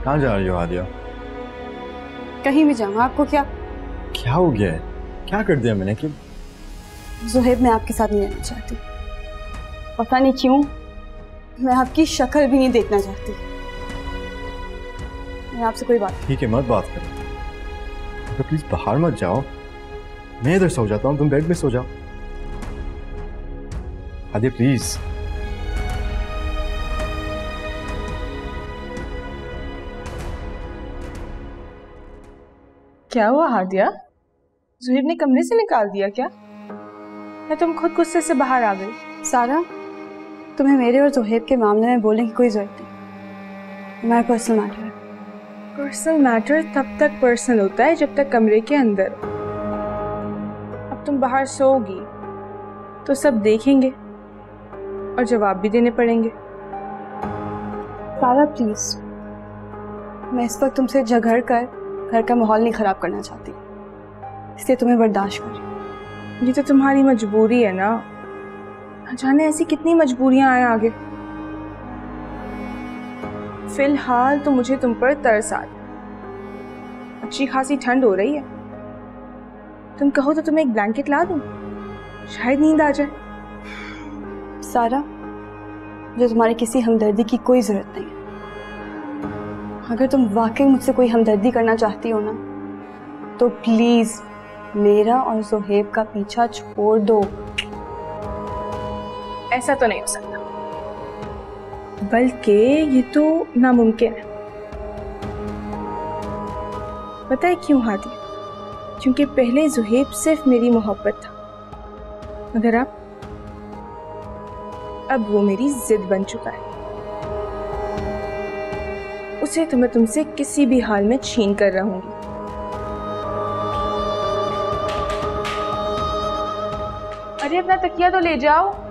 कहाँ जा रही हो हादिया? कहीं भी जाऊँ, आपको क्या? क्या हो गया है? क्या कर दिया मैंने कि? ज़ुहैब मैं आपके साथ नहीं रहना चाहती। पता नहीं क्यों, मैं आपकी शक्ल भी नहीं देखना चाहती। मैं आपसे कोई बात। ठीक है, मत बात करो। तो प्लीज बाहर मत जाओ। मैं इधर सो जाता हूँ, तुम बेड में सो जाओ। हादिया प्लीज। क्या हुआ हादिया? ज़ुहैब ने कमरे से निकाल दिया क्या? या तुम खुद गुस्से से बाहर आ गई? सारा, तुम्हें मेरे और ज़ुहैब के मामले में बोलने की कोई जरूरत नहीं। हमारा पर्सनल मैटर है। पर्सनल मैटर तब तक पर्सनल होता है जब तक कमरे के अंदर। अब तुम बाहर सोओगी तो सब देखेंगे और जवाब भी देने पड़ेंगे। सारा प्लीज, मैं इस वक्त तुमसे झगड़ कर घर का माहौल नहीं खराब करना चाहती, इसलिए तुम्हें बर्दाश्त कर रही हूं। ये तो तुम्हारी मजबूरी है ना, जाने ऐसी कितनी मजबूरियां आए आगे। फिलहाल तो मुझे तुम पर तरस आ रहा। अच्छी खासी ठंड हो रही है, तुम कहो तो तुम्हें एक ब्लैंकेट ला दूं, शायद नींद आ जाए। सारा, मुझे तुम्हारी किसी हमदर्दी की कोई जरूरत नहीं है। अगर तुम वाकई मुझसे कोई हमदर्दी करना चाहती हो ना, तो प्लीज मेरा और ज़ुहैब का पीछा छोड़ दो। ऐसा तो नहीं हो सकता, बल्कि ये तो नामुमकिन है। पता है क्यों हादिया? क्योंकि पहले ज़ुहैब सिर्फ मेरी मोहब्बत था, मगर अब वो मेरी जिद बन चुका है। उसे तो मैं तुमसे किसी भी हाल में छीन कर रहूंगी। अरे अपना तकिया तो ले जाओ।